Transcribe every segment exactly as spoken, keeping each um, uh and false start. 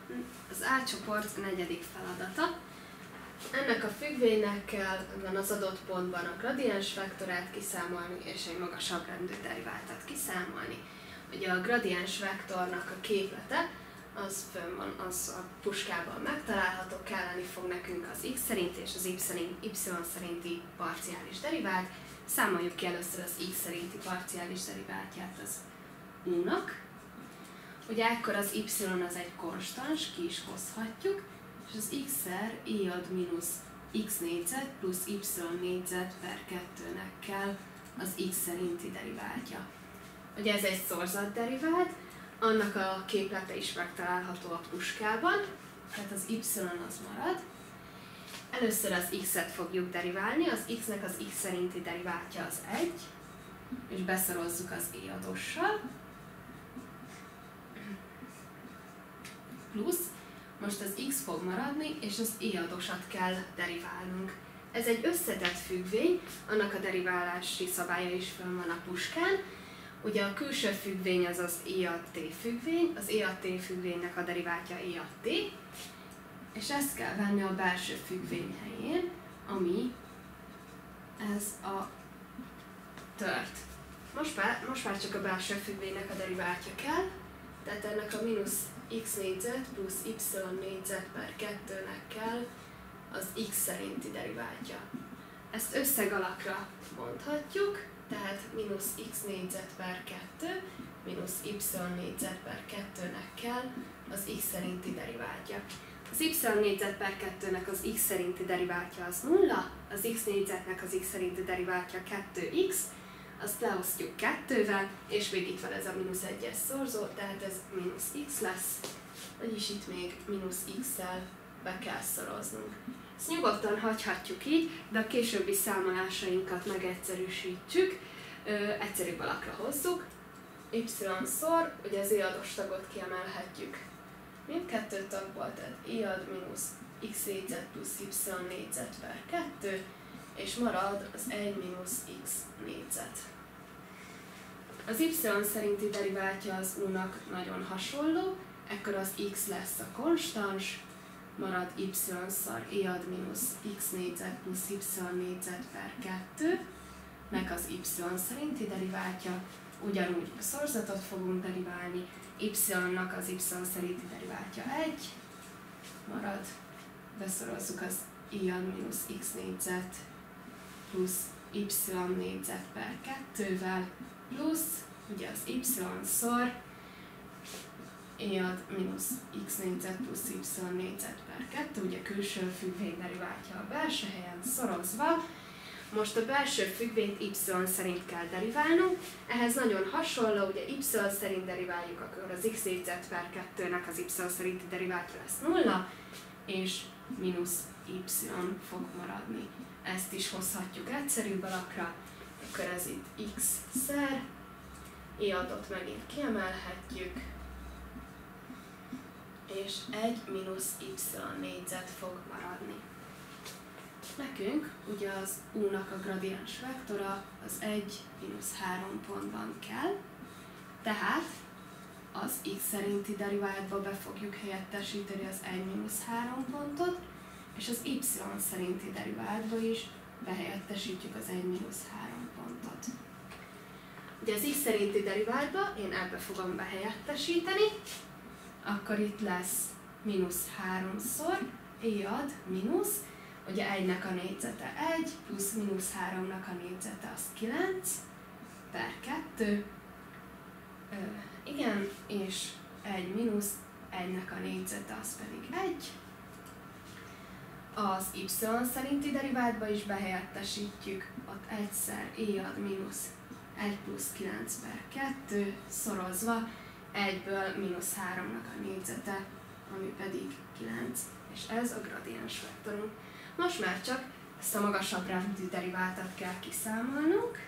Az A csoport negyedik feladata. Ennek a függvénynek kell az adott pontban a gradiens vektorát kiszámolni és egy magasabb rendű deriváltat kiszámolni. Ugye a gradiens vektornak a képlete az fönn van, az a puskában megtalálható, kelleni fog nekünk az x szerint és az y szerinti parciális derivált. Számoljuk ki először az x szerinti parciális deriváltját az u-nak. Ugye ekkor az y az egy konstans, ki is hozhatjuk, és az x-szer i ad mínusz x négyzet plusz y négyzet per kettőnek kell az x szerinti deriváltja. Ugye ez egy szorzat derivált, annak a képlete is megtalálható a puskában, tehát az y az marad. Először az x-et fogjuk deriválni, az x-nek az x szerinti deriváltja az egy, és beszorozzuk az i adossal. Plusz, most az x fog maradni, és az i adósat kell deriválnunk. Ez egy összetett függvény, annak a deriválási szabálya is fönn van a puskán. Ugye a külső függvény az az i ad t függvény, az i ad t függvénynek a deriváltja i ad t, és ezt kell venni a belső függvény helyén, ami ez a tört. Most már, most már csak a belső függvénynek a deriváltja kell, tehát ennek a mínusz x négyzet plusz y négyzet per kettőnek kell az x szerinti deriváltja. Ezt összegalakra mondhatjuk, tehát mínusz x négyzet per kettő mínusz y négyzet per kettőnek kell az x szerinti deriváltja. Az y négyzet per kettőnek az x szerinti deriváltja az nulla, az x négyzetnek az x szerinti deriváltja kettő x, azt leosztjuk kettővel, és még itt van ez a mínusz egyes szorzó, tehát ez mínusz x lesz, vagyis itt még mínusz x-szel be kell szoroznunk. Ezt nyugodtan hagyhatjuk így, de a későbbi számolásainkat megegyszerűsítjük, ö, egyszerűbb alakra hozzuk. Y-szor, ugye az i-ados tagot kiemelhetjük mindkettő tagból, tehát i ad mínusz x négyzet plusz y négyzet per kettő, és marad az egy mínusz x négyzet. Az y szerinti deriváltja az u-nak nagyon hasonló, ekkor az x lesz a konstans, marad y-szor i ad mínusz x négyzet plusz y négyzet per kettő, meg az y szerinti deriváltja, ugyanúgy a szorzatot fogunk deriválni, y-nak az y szerinti deriváltja egy, marad, beszorozzuk az i ad mínusz x négyzet plusz y négyzet per kettővel, plusz, ugye az y-szor i ad mínusz x négyzet plusz y négyzet per kettő, ugye külső függvény deriváltja a belső helyen szorozva. Most a belső függvényt y szerint kell deriválnunk, ehhez nagyon hasonló, ugye y szerint deriváljuk, akkor az x négyzet per kettőnek az y szerinti deriváltja lesz nulla, és mínusz y fog maradni. Ezt is hozhatjuk egyszerűbb alakra, akkor ez itt x-szer, i adott megint kiemelhetjük, és egy mínusz y négyzet fog maradni. Nekünk ugye az u-nak a gradiens vektora az egy mínusz három pontban kell, tehát az x szerinti deriváltba be fogjuk helyettesíteni az egy mínusz három pontot, és az y szerinti deriváltba is behelyettesítjük az egy mínusz három pontot. Ugye az x szerinti deriváltba én ebbe fogom behelyettesíteni, akkor itt lesz mínusz háromszor i ad mínusz, ugye egynek a négyzete egy, plusz mínusz háromnak a négyzete az kilenc, per kettő, Ö, igen, és egy mínusz, egynek a négyzete az pedig egy. Az y szerinti deriváltba is behelyettesítjük, ott egyszer i ad mínusz egy plusz kilenc per kettő, szorozva, egyből mínusz háromnak a négyzete, ami pedig kilenc, és ez a gradiens vektorunk. Most már csak ezt a magasabb rendű deriváltat kell kiszámolnunk.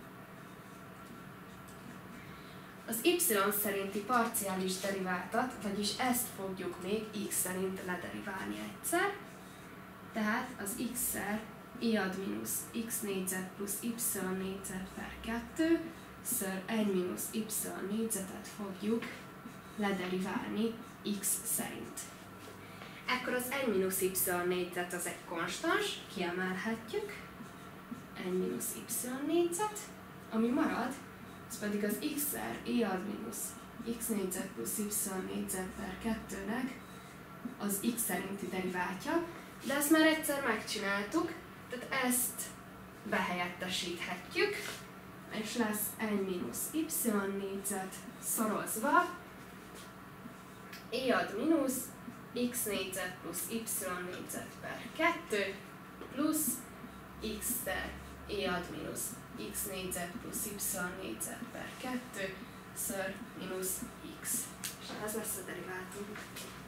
Az y szerinti parciális deriváltat, vagyis ezt fogjuk még x szerint lederiválni egyszer. Tehát az x-szer i ad mínusz x négyzet plusz y négyzet per kettő, ször egy mínusz y négyzetet fogjuk lederiválni x szerint. Ekkor az egy mínusz y négyzet az egy konstans, kiemelhetjük, egy mínusz y négyzet, ami marad, az pedig az x-szer i ad mínusz x négyzet plusz y négyzet per kettőnek az x szerinti deriváltja, de ezt már egyszer megcsináltuk, tehát ezt behelyettesíthetjük, és lesz egy mínusz y négyzet szorozva i ad mínusz x négyzet plusz y négyzet per kettő plusz x-szer i ad mínusz x négyzet plusz y négyzet per kettő ször mínusz x. És ez lesz a deriváltunk.